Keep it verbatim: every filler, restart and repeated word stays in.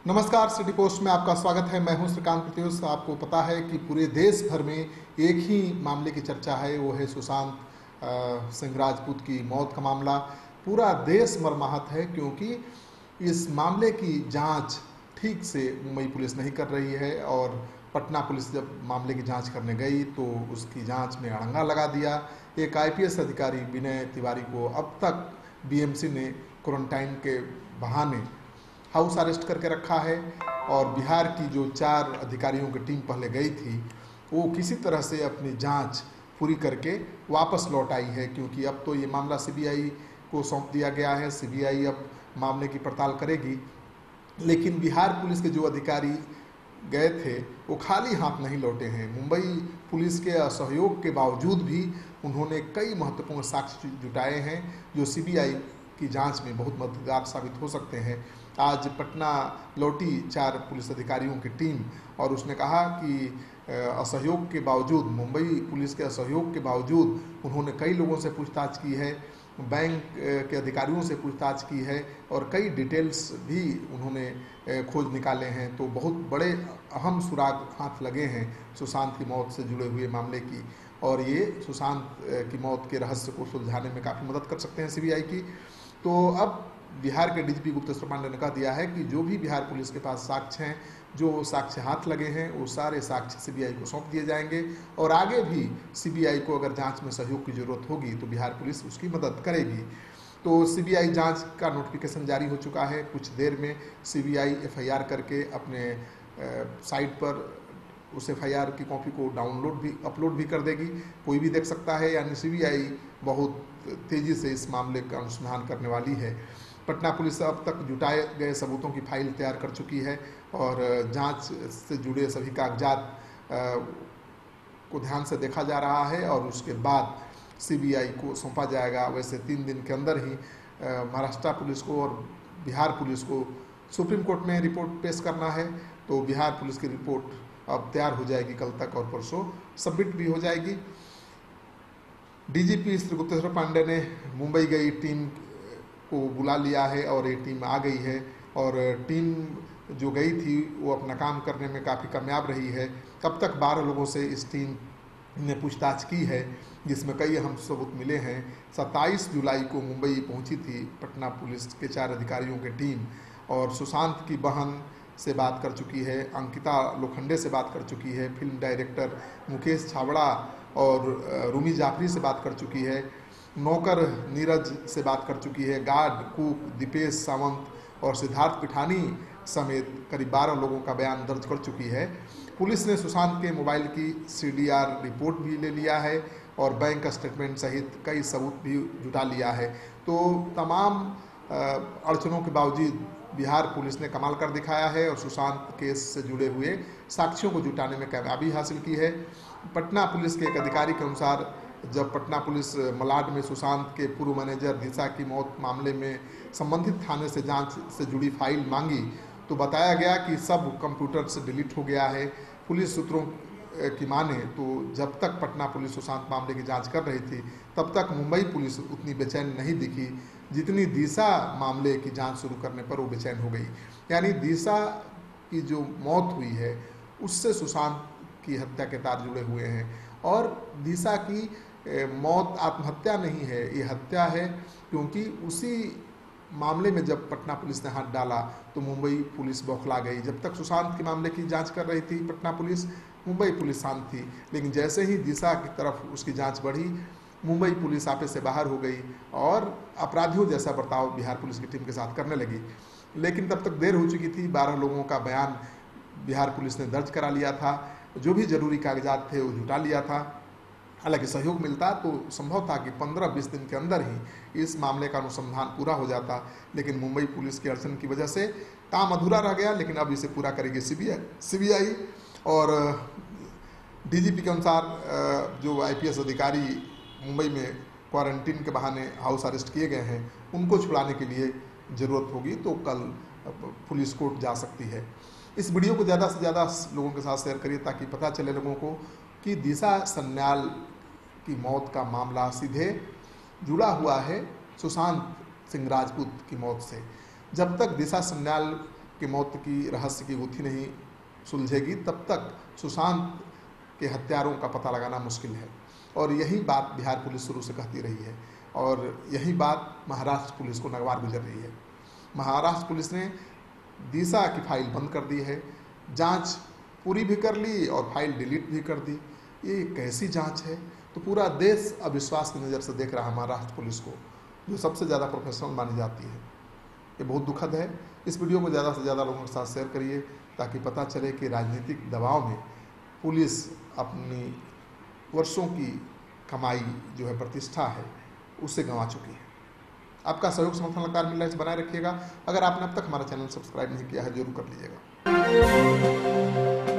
नमस्कार, city post में आपका स्वागत है। मैं हूं श्रीकांत प्रत्युष। आपको पता है कि पूरे देश भर में एक ही मामले की चर्चा है, वो है सुशांत सिंह राजपूत की मौत का मामला। पूरा देश मर्माहत है क्योंकि इस मामले की जांच ठीक से मुंबई पुलिस नहीं कर रही है और पटना पुलिस जब मामले की जांच करने गई तो उसकी जांच में अड़ंगा लगा दिया। एक आईपीएस अधिकारी विनय तिवारी को अब तक बीएमसी ने क्वारंटाइन के बहाने हाउस अरेस्ट करके रखा है और बिहार की जो चार अधिकारियों की टीम पहले गई थी वो किसी तरह से अपनी जांच पूरी करके वापस लौट आई है, क्योंकि अब तो ये मामला सीबीआई को सौंप दिया गया है। सीबीआई अब मामले की पड़ताल करेगी, लेकिन बिहार पुलिस के जो अधिकारी गए थे वो खाली हाथ नहीं लौटे हैं। मुंबई पुलिस के असहयोग के बावजूद भी उन्होंने कई महत्वपूर्ण साक्ष्य जुटाए हैं जो सीबीआई की जांच में बहुत मददगार साबित हो सकते हैं। आज पटना लौटी चार पुलिस अधिकारियों की टीम और उसने कहा कि असहयोग के बावजूद, मुंबई पुलिस के असहयोग के बावजूद उन्होंने कई लोगों से पूछताछ की है, बैंक के अधिकारियों से पूछताछ की है और कई डिटेल्स भी उन्होंने खोज निकाले हैं। तो बहुत बड़े अहम सुराग हाथ लगे हैं सुशांत की मौत से जुड़े हुए मामले की, और ये सुशांत की मौत के रहस्य को सुलझाने में काफ़ी मदद कर सकते हैं सीबीआई की। तो अब बिहार के डीजीपी गुप्तेश्वर पांडे ने कह दिया है कि जो भी बिहार पुलिस के पास साक्ष्य हैं, जो साक्ष्य हाथ लगे हैं, वो सारे साक्ष्य सीबीआई को सौंप दिए जाएंगे और आगे भी सीबीआई को अगर जांच में सहयोग की जरूरत होगी तो बिहार पुलिस उसकी मदद करेगी। तो सीबीआई जांच का नोटिफिकेशन जारी हो चुका है। कुछ देर में सीबीआई एफआईआर करके अपने साइट पर उस एफआईआर की कॉपी को डाउनलोड भी अपलोड भी कर देगी, कोई भी देख सकता है। यानी सीबीआई बहुत तेज़ी से इस मामले का अनुसंधान करने वाली है। पटना पुलिस अब तक जुटाए गए सबूतों की फाइल तैयार कर चुकी है और जांच से जुड़े सभी कागजात को ध्यान से देखा जा रहा है और उसके बाद सीबीआई को सौंपा जाएगा। वैसे तीन दिन के अंदर ही महाराष्ट्र पुलिस को और बिहार पुलिस को सुप्रीम कोर्ट में रिपोर्ट पेश करना है, तो बिहार पुलिस की रिपोर्ट अब तैयार हो जाएगी कल तक और परसों सबमिट भी हो जाएगी। डीजीपी श्री गुप्तेश्वर पांडे ने मुंबई गई टीम को बुला लिया है और ये टीम आ गई है और टीम जो गई थी वो अपना काम करने में काफ़ी कामयाब रही है। अब तक बारह लोगों से इस टीम ने पूछताछ की है, जिसमें कई अहम सबूत मिले हैं। सत्ताईस जुलाई को मुंबई पहुंची थी पटना पुलिस के चार अधिकारियों की टीम और सुशांत की बहन से बात कर चुकी है, अंकिता लोखंडे से बात कर चुकी है, फिल्म डायरेक्टर मुकेश छाबड़ा और रूमी जाफरी से बात कर चुकी है, नौकर नीरज से बात कर चुकी है, गार्ड कुक दीपेश सावंत और सिद्धार्थ पिठानी समेत करीब बारह लोगों का बयान दर्ज कर चुकी है। पुलिस ने सुशांत के मोबाइल की सीडीआर रिपोर्ट भी ले लिया है और बैंक स्टेटमेंट सहित कई सबूत भी जुटा लिया है। तो तमाम अड़चनों के बावजूद बिहार पुलिस ने कमाल कर दिखाया है और सुशांत केस से जुड़े हुए साक्ष्यों को जुटाने में कामयाबी हासिल की है। पटना पुलिस के एक अधिकारी के अनुसार जब पटना पुलिस मलाड में सुशांत के पूर्व मैनेजर दिशा की मौत मामले में संबंधित थाने से जांच से जुड़ी फाइल मांगी तो बताया गया कि सब कंप्यूटर से डिलीट हो गया है। पुलिस सूत्रों की माने तो जब तक पटना पुलिस सुशांत मामले की जांच कर रही थी तब तक मुंबई पुलिस उतनी बेचैन नहीं दिखी जितनी दिशा मामले की जांच शुरू करने पर वो बेचैन हो गई। यानी दिशा की जो मौत हुई है उससे सुशांत की हत्या के तार जुड़े हुए हैं और दिशा की मौत आत्महत्या नहीं है, ये हत्या है, क्योंकि उसी मामले में जब पटना पुलिस ने हाथ डाला तो मुंबई पुलिस बौखला गई। जब तक सुशांत के मामले की जांच कर रही थी पटना पुलिस, मुंबई पुलिस शांत थी, लेकिन जैसे ही दिशा की तरफ उसकी जांच बढ़ी मुंबई पुलिस आपे से बाहर हो गई और अपराधियों जैसा बर्ताव बिहार पुलिस की टीम के साथ करने लगी। लेकिन तब तक देर हो चुकी थी, बारह लोगों का बयान बिहार पुलिस ने दर्ज करा लिया था, जो भी जरूरी कागजात थे वो जुटा लिया था। हालांकि सहयोग मिलता तो संभव था कि पंद्रह बीस दिन के अंदर ही इस मामले का अनुसंधान पूरा हो जाता, लेकिन मुंबई पुलिस की अड़चन की वजह से काम अधूरा रह गया। लेकिन अब इसे पूरा करेगी सीबीआई सीबीआई और डीजीपी के अनुसार जो आईपीएस अधिकारी मुंबई में क्वारंटीन के बहाने हाउस अरेस्ट किए गए हैं उनको छुड़ाने के लिए ज़रूरत होगी तो कल पुलिस कोर्ट जा सकती है। इस वीडियो को ज़्यादा से ज़्यादा लोगों के साथ शेयर करिए ताकि पता चले लोगों को कि दिशा सन्याल की मौत का मामला सीधे जुड़ा हुआ है सुशांत सिंह राजपूत की मौत से। जब तक दिशा सन्याल की मौत की रहस्य की गुत्थी नहीं सुलझेगी, तब तक सुशांत के हत्यारों का पता लगाना मुश्किल है। और यही बात बिहार पुलिस शुरू से कहती रही है और यही बात महाराष्ट्र पुलिस को नागवार गुजर रही है। महाराष्ट्र पुलिस ने दिशा की फाइल बंद कर दी है, जांच पूरी भी कर ली और फाइल डिलीट भी कर दी। ये कैसी जांच है? तो पूरा देश अविश्वास की नज़र से देख रहा है महाराष्ट्र पुलिस को, जो सबसे ज़्यादा प्रोफेशनल मानी जाती है। ये बहुत दुखद है। इस वीडियो को ज़्यादा से ज़्यादा लोगों के साथ शेयर करिए ताकि पता चले कि राजनीतिक दबाव में पुलिस अपनी वर्षों की कमाई जो है, प्रतिष्ठा है, उसे गंवा चुकी है। आपका सहयोग समर्थन लगातार मिल रहा है, इसे बनाए रखिएगा। अगर आपने अब तक हमारा चैनल सब्सक्राइब नहीं किया है, जरूर कर लीजिएगा।